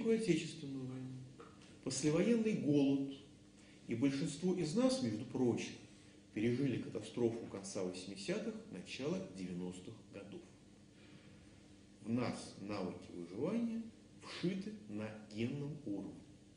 Великую Отечественную войну, послевоенный голод. И большинство из нас, между прочим, пережили катастрофу конца 80-х, начала 90-х годов. В нас навыки выживания вшиты на генном уровне.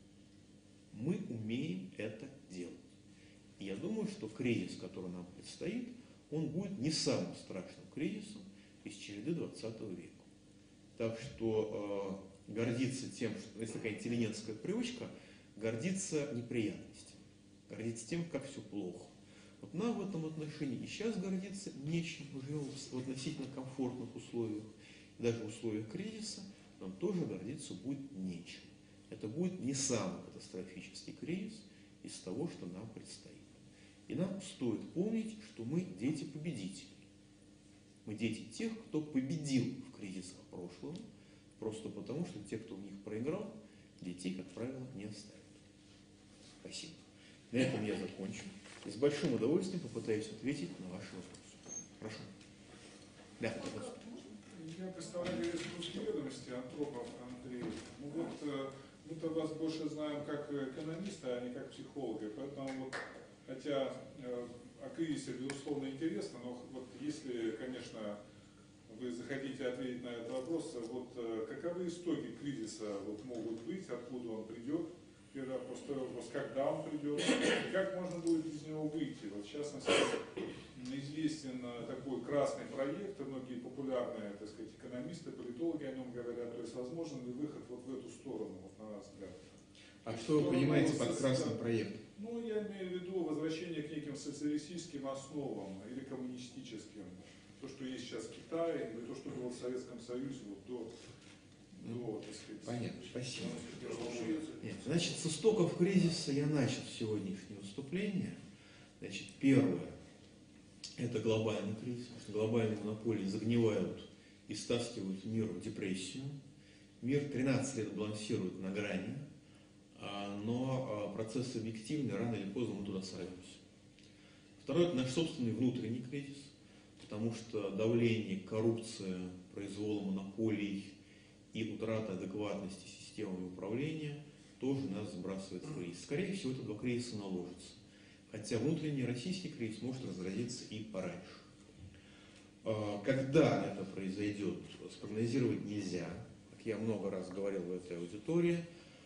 Мы умеем это делать. И я думаю, что кризис, который нам предстоит, он будет не самым страшным кризисом из череды 20 века. Так что гордиться тем, что есть такая интеллигентская привычка, гордиться неприятностями, гордиться тем, как все плохо. Вот нам в этом отношении и сейчас гордиться нечем, мы живем в относительно комфортных условиях, и даже в условиях кризиса нам тоже гордиться будет нечем. Это будет не самый катастрофический кризис из того, что нам предстоит. И нам стоит помнить, что мы дети победителей. Мы дети тех, кто победил в кризисах прошлого, просто потому, что те, кто в них проиграл, детей, как правило, не оставят. Спасибо. На этом я закончу. И с большим удовольствием попытаюсь ответить на ваши вопросы. Прошу. Да, пожалуйста. Я представляю «Русские ведомости», Антропов Андрей. Ну вот, мы-то вас больше знаем как экономиста, а не как психолога. Поэтому, вот, хотя о кризисе, безусловно, интересно, но вот если, конечно, вы захотите ответить на этот вопрос, вот каковы истоки кризиса вот, могут быть, откуда он придет? Первый простой вопрос, когда он придет, и как можно будет из него выйти. Вот, в частности, известен такой красный проект, многие популярные, так сказать, экономисты, политологи о нем говорят, то есть возможен ли выход вот в эту сторону, вот, на наш взгляд. А что вы понимаете под красным проектом? Ну, я имею в виду возвращение к неким социалистическим основам или коммунистическим. То, что есть сейчас в Китае, или то, что было в Советском Союзе вот до так сказать, понятно, спасибо. Нет, значит, с истоков кризиса я начал сегодняшнее выступление. Значит, первое – это глобальный кризис, потому что глобальные монополии загнивают и стаскивают мир в депрессию. Мир 13 лет балансирует на грани, но процесс объективный, рано или поздно мы туда сорвемся. Второе – это наш собственный внутренний кризис, потому что давление, коррупция, произвол монополий и утрата адекватности системы управления тоже нас сбрасывает в кризис. Скорее всего, это два кризиса наложатся. Хотя внутренний российский кризис может разразиться и пораньше. Когда это произойдет, спрогнозировать нельзя. Как я много раз говорил в этой аудитории,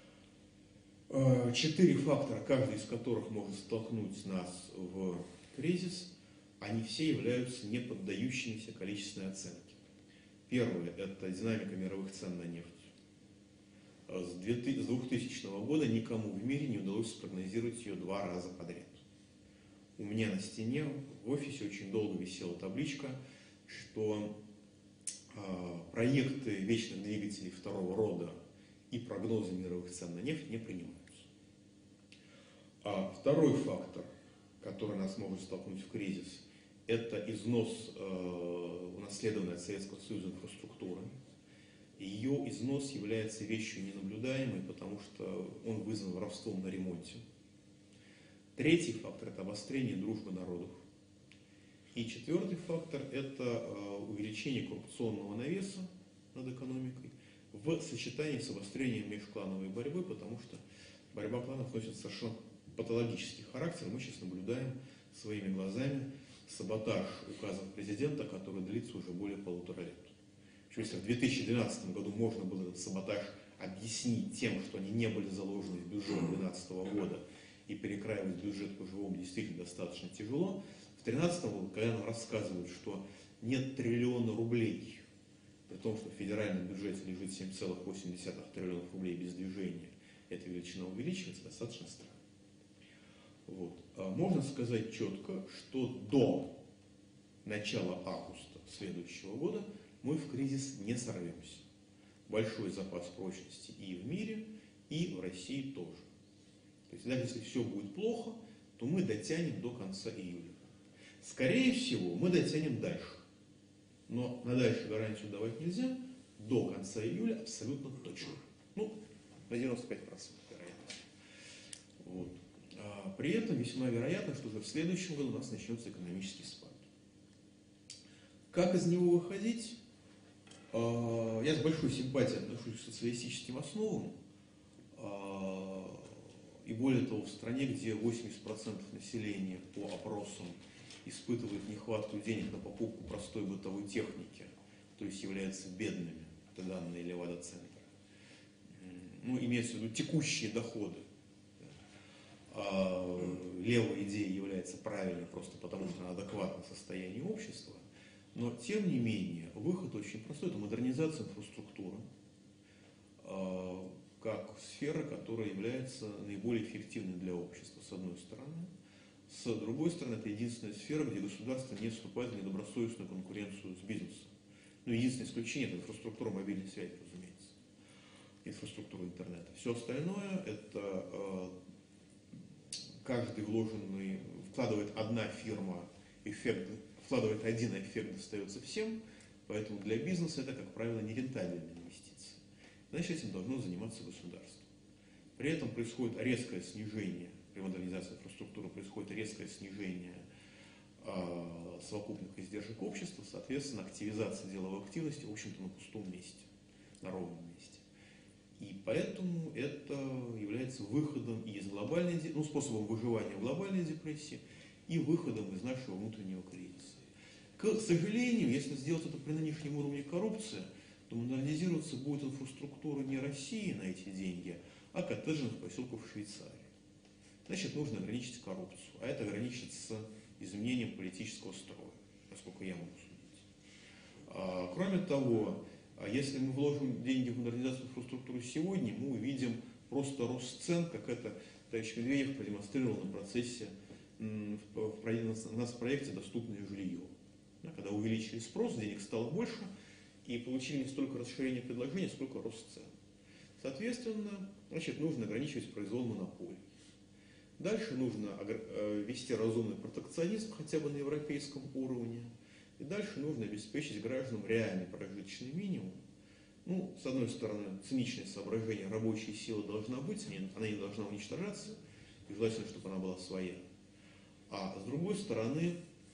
4 фактора, каждый из которых может столкнуть нас в кризис, они все являются не поддающимися количественной оценке. Первое – это динамика мировых цен на нефть. С 2000 года никому в мире не удалось спрогнозировать ее 2 раза подряд. У меня на стене в офисе очень долго висела табличка, что проекты вечных двигателей второго рода и прогнозы мировых цен на нефть не принимаются. Второй фактор, который нас может столкнуть в кризис, это износ унаследованной от Советского Союза инфраструктуры. Ее износ является вещью ненаблюдаемой, потому что он вызван воровством на ремонте. Третий фактор – это обострение дружбы народов. И четвертый фактор – это увеличение коррупционного навеса над экономикой в сочетании с обострением межклановой борьбы, потому что борьба кланов носит совершенно патологический характер. Мы сейчас наблюдаем своими глазами саботаж указов президента, который длится уже более 1,5 лет. Если в 2012 году можно было этот саботаж объяснить тем, что они не были заложены в бюджет 2012 года, и перекраивать бюджет по-живому действительно достаточно тяжело, в 2013 году, когда нам рассказывают, что нет триллиона рублей, при том, что в федеральном бюджете лежит 7,8 триллионов рублей без движения, эта величина увеличивается, достаточно странно. Вот. Можно сказать четко, что до начала августа следующего года мы в кризис не сорвемся. Большой запас прочности и в мире, и в России тоже. То есть даже если все будет плохо, то мы дотянем до конца июля. Скорее всего, мы дотянем дальше. Но на дальше гарантию давать нельзя. До конца июля абсолютно точно. Ну, на 95% вероятность. Вот. При этом весьма вероятно, что уже в следующем году у нас начнется экономический спад. Как из него выходить? Я с большой симпатией отношусь к социалистическим основам, И более того, в стране, где 80% населения по опросам испытывает нехватку денег на покупку простой бытовой техники, то есть являются бедными, это данные Левада-центра. Ну, имеется в виду текущие доходы. Левая идея является правильной просто потому, что она адекватна состоянию общества. Но, тем не менее, выход очень простой. Это модернизация инфраструктуры как сфера, которая является наиболее эффективной для общества, с одной стороны. С другой стороны, это единственная сфера, где государство не вступает в недобросовестную конкуренцию с бизнесом. Ну, единственное исключение – это инфраструктура мобильной связи, разумеется. Инфраструктура интернета. Все остальное – это каждый вложенный, вкладывает одна фирма, вкладывает один эффект, достается всем, поэтому для бизнеса это, как правило, нерентабельная инвестиция. Значит, этим должно заниматься государство. При этом происходит резкое снижение, при модернизации инфраструктуры происходит резкое снижение совокупных издержек общества, соответственно, активизация деловой активности, в общем-то, на пустом месте, на ровном месте. И поэтому это является выходом из глобальной, способом выживания в глобальной депрессии и выходом из нашего внутреннего кризиса. К сожалению, если сделать это при нынешнем уровне коррупции, то модернизироваться будет инфраструктура не России на эти деньги, а коттеджных поселков в Швейцарии. Значит, нужно ограничить коррупцию, а это ограничится изменением политического строя, насколько я могу судить. Кроме того, если мы вложим деньги в модернизацию инфраструктуры сегодня, мы увидим просто рост цен, как это товарищ Медведев продемонстрировал на процессе, у нас в проекте «Доступное жилье». Когда увеличили спрос, денег стало больше, и получили не столько расширение предложения, сколько рост цен. Соответственно, нужно ограничивать произвол монополий. Дальше нужно вести разумный протекционизм хотя бы на европейском уровне. И дальше нужно обеспечить гражданам реальный прожиточный минимум. С одной стороны, циничное соображение, рабочая сила должна быть, она не должна уничтожаться, и желательно, чтобы она была своя. А с другой стороны,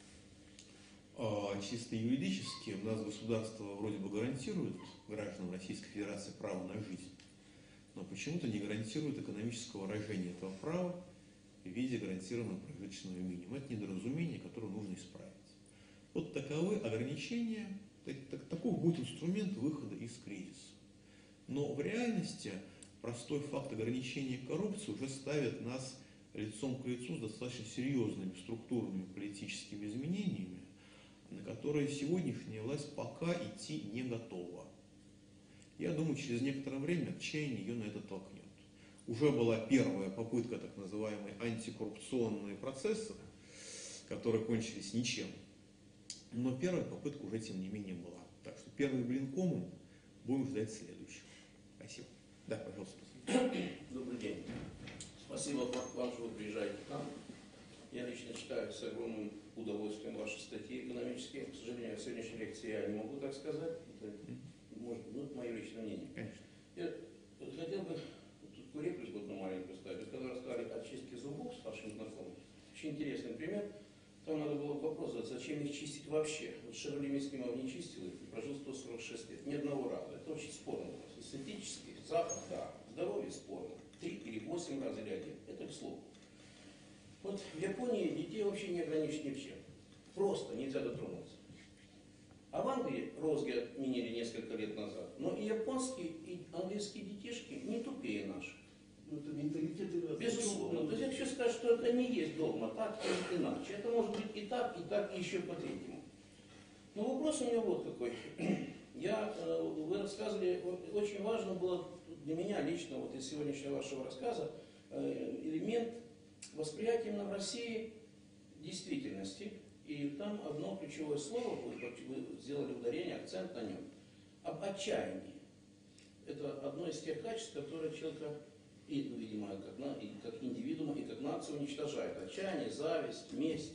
чисто юридически у нас государство вроде бы гарантирует гражданам Российской Федерации право на жизнь, но почему-то не гарантирует экономического выражения этого права в виде гарантированного прожиточного минимума. Это недоразумение, которое нужно исправить. Вот таковы ограничения, таков будет инструмент выхода из кризиса. Но в реальности простой факт ограничения коррупции уже ставит нас лицом к лицу с достаточно серьезными структурными политическими изменениями, на которые сегодняшняя власть пока идти не готова. Я думаю, через некоторое время отчаяние ее на это толкнет. Уже была первая попытка так называемой антикоррупционные процессы, которые кончились ничем. Но первая попытка уже, тем не менее, была. Так что первый блин комом, будем ждать следующего. Спасибо. Да, пожалуйста. Добрый день. Спасибо вам, что вы приезжаете к нам. Я лично читаю с огромным удовольствием ваши статьи экономические. К сожалению, в сегодняшней лекции я не могу так сказать. Это, может быть, мое личное мнение. Конечно. Я хотел бы тут реплику одну маленькую ставить. Когда рассказали о чистке зубов с вашим знакомым, очень интересный пример. Там надо было вопрос задать, зачем их чистить вообще. Вот Шевроле Мискимов не чистил их и прожил 146 лет. Ни одного раза. Это очень спорный вопрос. Эстетический, запах, да. Здоровье спорно. 3 или 8 раз или 1. Это к слову. Вот в Японии детей вообще не ограничить ничем. Просто нельзя дотронуться. А в Англии розги отменили несколько лет назад. Но и японские, и английские детишки не тупее наших. Это менталитет. Безусловно. То есть я хочу сказать, что это не есть догма, так или иначе. Это может быть и так, и еще по-третьему. Но вопрос у меня вот какой. Вы рассказывали, очень важно было для меня лично, вот из сегодняшнего вашего рассказа, элемент восприятия именно в России действительности. И там одно ключевое слово, вы сделали ударение, акцент на нем, об отчаянии. Это одно из тех качеств, которые человека, видимо, как индивидуума, и как нацию уничтожает. Отчаяние, зависть, месть.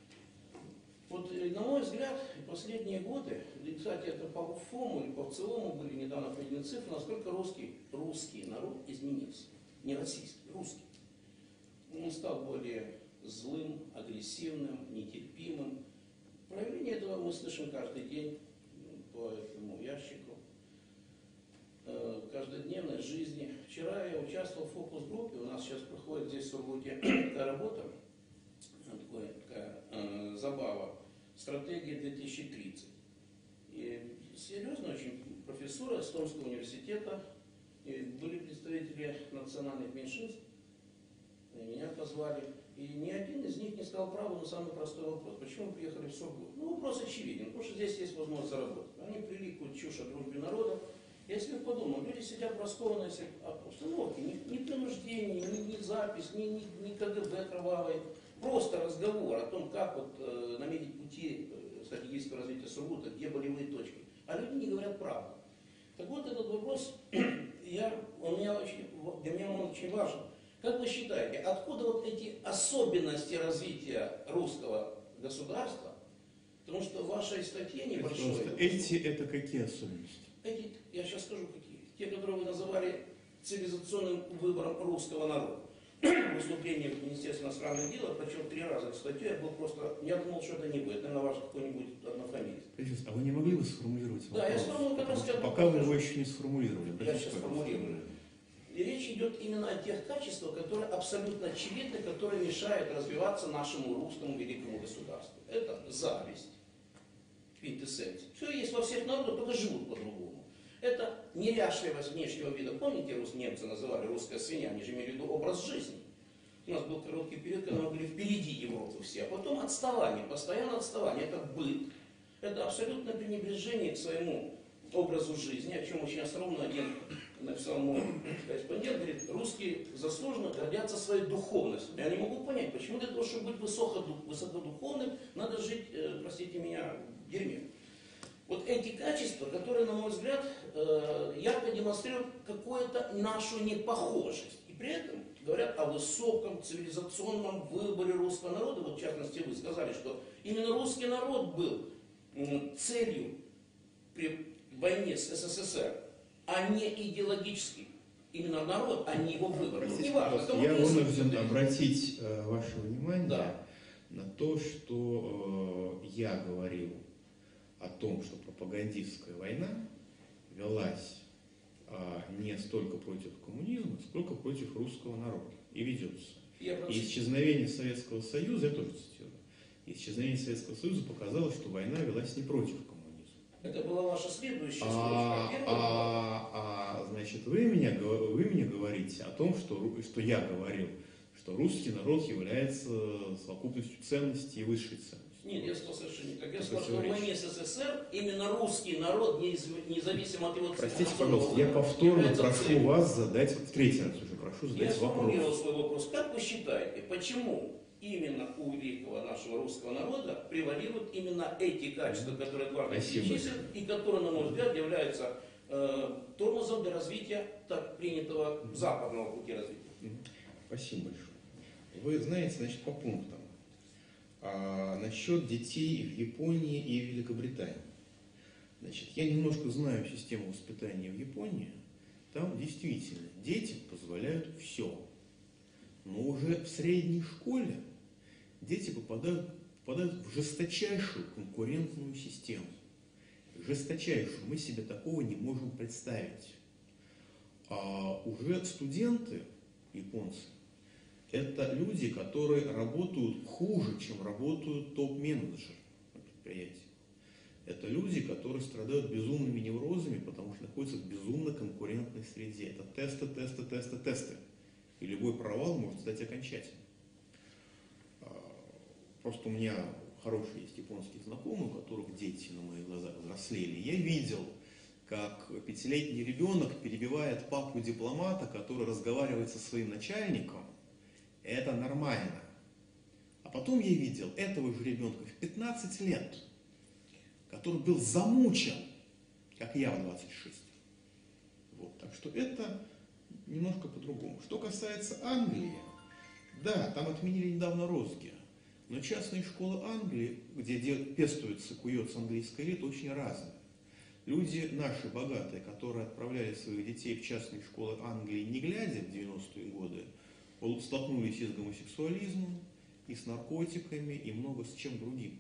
Вот, на мой взгляд, последние годы, кстати, это по ФОМу или по ВЦИОМу были недавно приведены цифры, насколько русский народ изменился. Не российский, русский. Он стал более злым, агрессивным, нетерпимым. Проявление этого мы слышим каждый день по этому ящику. В каждодневной жизни. Вчера я участвовал в фокус-группе, у нас сейчас проходит здесь в Сургуте такая работа, такая забава, стратегия 2030. И серьезно очень профессура из Томского университета, и были представители национальных меньшинств, меня позвали, и ни один из них не сказал правду на самый простой вопрос. Почему вы приехали в Сургут? Ну, вопрос очевиден, потому что здесь есть возможность заработать. Они плели какую-то чушь о дружбе народов. Я себе подумал, люди сидят в раскованной обстановке, ни принуждения, ни запись, ни КГБ кровавой. Просто разговор о том, как вот наметить пути стратегического развития Сургута, где болевые точки. А люди не говорят правду. Так вот, этот вопрос для меня он очень важен. Как вы считаете, откуда вот эти особенности развития русского государства? Потому что в вашей статье небольшой... Это какие особенности? Я сейчас скажу какие. Те, которые вы называли цивилизационным выбором русского народа. Выступление в Министерстве иностранных дел, я прочел 3 раза эту статью, я думал, что это не будет, наверное, ваш какой-нибудь однофамилец. А вы не могли бы сформулировать вопрос? Да, я сформулирую, как раз пока вы его еще не сформулировали. Я сейчас сформулирую. И речь идет именно о тех качествах, которые абсолютно очевидны, которые мешают развиваться нашему русскому великому государству. Это зависть, квинтэссенция. Все есть во всех народах, только живут по-другому. Это неряшливость внешнего вида. Помните, немцы называли русская свинья, они же имели в виду образ жизни. У нас был короткий период, когда мы были впереди Европы все, а потом отставание, постоянное отставание. Это быт, это абсолютное пренебрежение к своему образу жизни, о чем очень остроумно один написал мой корреспондент, говорит, русские заслуженно гордятся своей духовностью. Я не могу понять, почему для того, чтобы быть высокодуховным, надо жить, простите меня, в дерьме. Вот эти качества, которые, на мой взгляд, ярко демонстрируют какую-то нашу непохожесть. И при этом говорят о высоком цивилизационном выборе русского народа. Вот в частности вы сказали, что именно русский народ был целью при войне с СССР, а не идеологический. Именно народ, а не его выбор. Простите, Неважно, я вынужден обратить ваше внимание да. на то, что я говорил о том, что пропагандистская война велась не столько против коммунизма, сколько против русского народа. И ведется. И исчезновение Советского Союза, я тоже цитирую, исчезновение Советского Союза показало, что война велась не против коммунизма. Это была ваша следующая строчка. Значит, вы мне говорите о том, что я говорил, что русский народ является совокупностью ценностей и высшей ценностей. Нет, я сказал совершенно не так. Я сказал, что в войне с СССР именно русский народ, независимо от его ценности. Простите, пожалуйста, я повторно прошу вас задать, в 3-й раз уже прошу задать вопрос. Я сформулировал свой вопрос. Как вы считаете, почему именно у великого нашего русского народа превалируют именно эти качества, которые Эдуард перечислил, и которые, на мой взгляд, являются тормозом для развития так принятого западного пути развития? Спасибо большое. Вы знаете, значит, по пунктам. Насчет детей в Японии и в Великобритании. Значит, я немножко знаю систему воспитания в Японии. Там действительно дети позволяют все. Но уже в средней школе дети попадают в жесточайшую конкурентную систему. Жесточайшую. Мы себе такого не можем представить. А уже студенты, японцы, это люди, которые работают хуже, чем работают топ-менеджеры на предприятии. Это люди, которые страдают безумными неврозами, потому что находятся в безумно конкурентной среде. Это тесты. И любой провал может стать окончательным. Просто у меня хорошие есть японские знакомые, у которых дети на моих глазах взрослели. Я видел, как 5-летний ребенок перебивает папу-дипломата, который разговаривает со своим начальником. Это нормально. А потом я видел этого же ребенка в 15 лет, который был замучен, как я в 26. Вот, так что это немножко по-другому. Что касается Англии, да, там отменили недавно розги, но частные школы Англии, где пестуется, куется английская элита, очень разные. Люди наши богатые, которые отправляли своих детей в частные школы Англии, не глядя в 90-е годы, столкнулись и с гомосексуализмом, и с наркотиками, и много с чем другим.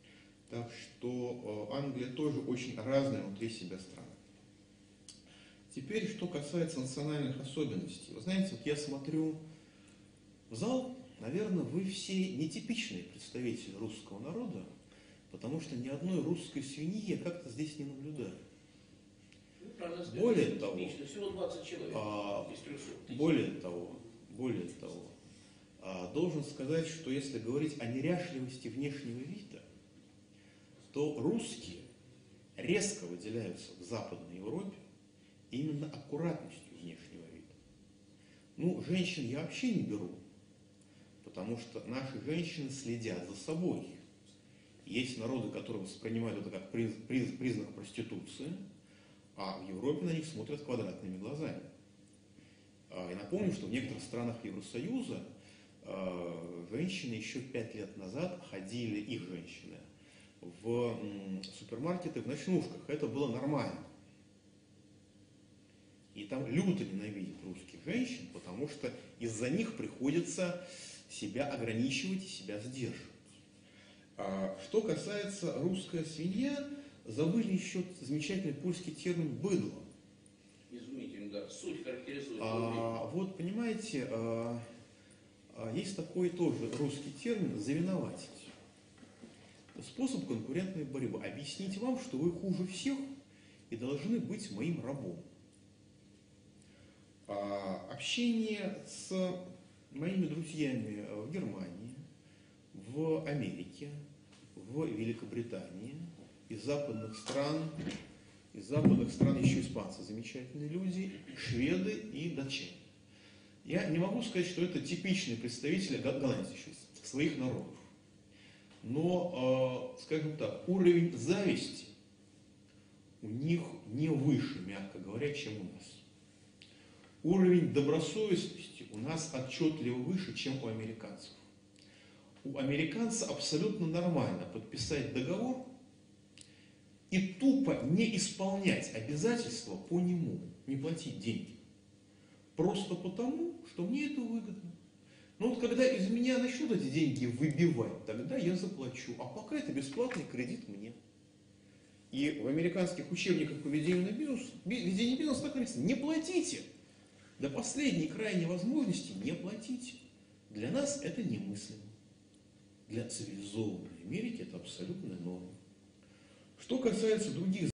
Так что Англия тоже очень разная внутри себя страна. Теперь, что касается национальных особенностей. Вы знаете, вот я смотрю в зал, наверное, вы все нетипичные представители русского народа, потому что ни одной русской свиньи я как-то здесь не наблюдаю. Ну, правда, Более того, типично. Всего 20 человек из 300 тысяч. более того, должен сказать, что если говорить о неряшливости внешнего вида, то русские резко выделяются в Западной Европе именно аккуратностью внешнего вида. Ну, женщин я вообще не беру, потому что наши женщины следят за собой. Есть народы, которые воспринимают это как признак проституции, а в Европе на них смотрят квадратными глазами. И напомню, что в некоторых странах Евросоюза женщины еще 5 лет назад ходили, их женщины, в супермаркеты в ночнушках. Это было нормально. И там люто ненавидят русских женщин, потому что из-за них приходится себя ограничивать и себя сдерживать. Что касается русская свинья, забыли еще замечательный польский термин «быдло». Изумительно, да. Суть характеризует. Вот, понимаете, есть такой тоже русский термин «завиноватить». Способ конкурентной борьбы. Объяснить вам, что вы хуже всех и должны быть моим рабом. Общение с моими друзьями в Германии, в Америке, в Великобритании, из западных стран еще испанцы замечательные люди, шведы и датчане. Я не могу сказать, что это типичные представители Голландии своих народов. Но, скажем так, уровень зависти у них не выше, мягко говоря, чем у нас. Уровень добросовестности у нас отчетливо выше, чем у американцев. У американца абсолютно нормально подписать договор и тупо не исполнять обязательства по нему, не платить деньги. Просто потому, что мне это выгодно. Но вот когда из меня начнут эти деньги выбивать, тогда я заплачу. А пока это бесплатный кредит мне. И в американских учебниках по ведению бизнеса так написано: не платите. До последней крайней возможности не платите. Для нас это немыслимо. Для цивилизованной Америки это абсолютная норма. Что касается других